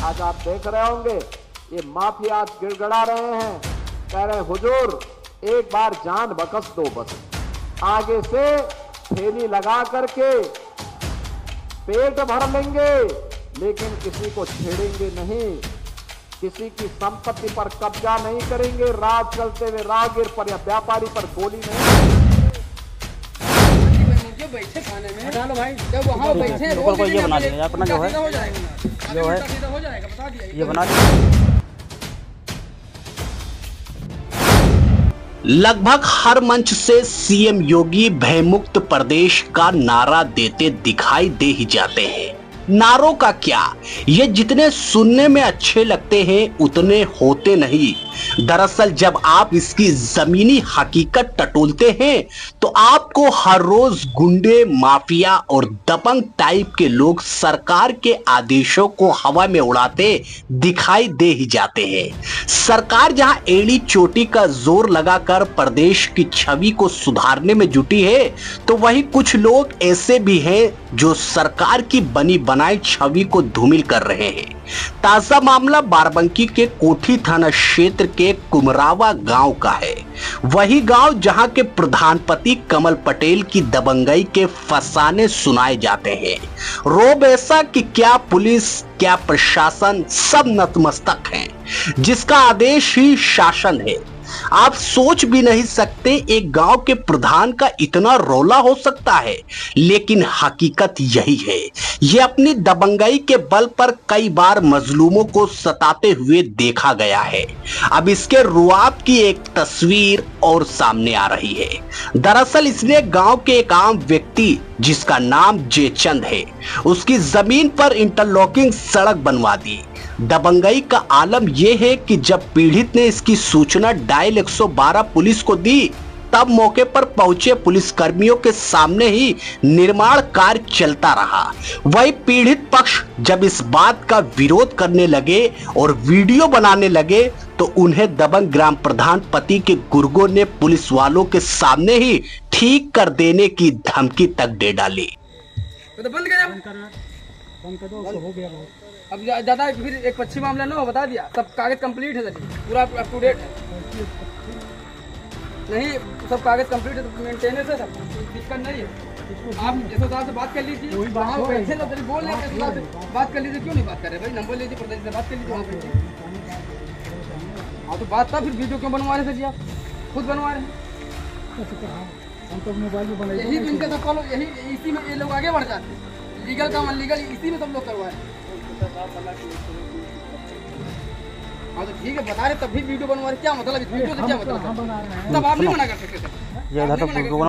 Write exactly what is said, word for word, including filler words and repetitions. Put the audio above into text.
आज आप देख रहे होंगे ये माफिया गिड़गड़ा रहे हैं, कह रहे हुजूर एक बार जान बख्श दो, बस आगे से थैली लगा करके पेट भर लेंगे, लेकिन किसी को छेड़ेंगे नहीं, किसी की संपत्ति पर कब्जा नहीं करेंगे, रात चलते हुए राहगीर पर या व्यापारी पर गोली नहीं। बैठे खाने में हटा लो भाई, जब वहाँ बैठे लोकल को ये बना दिया अपना जो है हो जाएगा, जो है हो जाएगा, बता दिया ये बना दिया। लगभग हर मंच से सीएम योगी भयमुक्त प्रदेश का नारा देते दिखाई दे ही जाते हैं। नारों का क्या, ये जितने सुनने में अच्छे लगते हैं उतने होते नहीं। दरअसल जब आप इसकी जमीनी हकीकत टटोलते हैं तो आपको हर रोज गुंडे, माफिया और दबंग टाइप के लोग सरकार के आदेशों को हवा में उड़ाते दिखाई दे ही जाते हैं। सरकार जहां एड़ी चोटी का जोर लगाकर प्रदेश की छवि को सुधारने में जुटी है, तो वहीं कुछ लोग ऐसे भी हैं जो सरकार की बनी बनाई छवि को धूमिल कर रहे हैं। ताजा मामला बाराबंकी के कोठी थाना क्षेत्र के कुमरावा गांव का है। वही गांव जहां के प्रधानपति कमल पटेल की दबंगई के फसाने सुनाए जाते हैं। रोब ऐसा कि क्या पुलिस, क्या प्रशासन, सब नतमस्तक हैं, जिसका आदेश ही शासन है। आप सोच भी नहीं सकते एक गांव के प्रधान का इतना रौला हो सकता है, लेकिन हकीकत यही है। ये अपनी दबंगई के बल पर कई बार मजलूमों को सताते हुए देखा गया है। अब इसके रुआब की एक तस्वीर और सामने आ रही है। दरअसल इसने गांव के एक आम व्यक्ति जिसका नाम जयचंद है, उसकी जमीन पर इंटरलॉकिंग सड़क बनवा दी। दबंगई का आलम यह है कि जब पीड़ित ने इसकी सूचना डायल एक सौ बारह पुलिस को दी, तब मौके पर पहुंचे पुलिस कर्मियों के सामने ही निर्माण कार्य चलता रहा। वही पीड़ित पक्ष जब इस बात का विरोध करने लगे और वीडियो बनाने लगे, तो उन्हें दबंग ग्राम प्रधान पति के गुर्गों ने पुलिस वालों के सामने ही ठीक कर देने की धमकी तक दे डाली। तो बंद कर हो गया। अब ज्यादा फिर एक पक्षी मामला ना हो, बता दिया, सब कागज कंप्लीट है, पूरा अप टू डेट है, नहीं सब कागज कंप्लीट है, मेंटेनेंस है, सब दिक्कत नहीं है। आप एसओ साहब से बात कर लीजिए, वहाँ बैठे ना बोल रहे हैं, बात कर लीजिए, क्यों नहीं बात कर रहे भाई, नंबर लीजिए, प्रदेश से बात कर लीजिए वहाँ पे। हाँ तो बात था, फिर वीडियो क्यों बनवा रहे थे जी, आप खुद बनवा रहे हैं, यही इनका सब फॉलो, यही इसी में ये लोग आगे बढ़ जाते हैं। लीगल काम अनलीगल इसी में सब लोग करवाए। हाँ तो ठीक है, बता रहे तब भी वीडियो बनवा रहे, क्या मतलब वीडियो से क्या मतलब, तब आप नहीं मना कर सकते।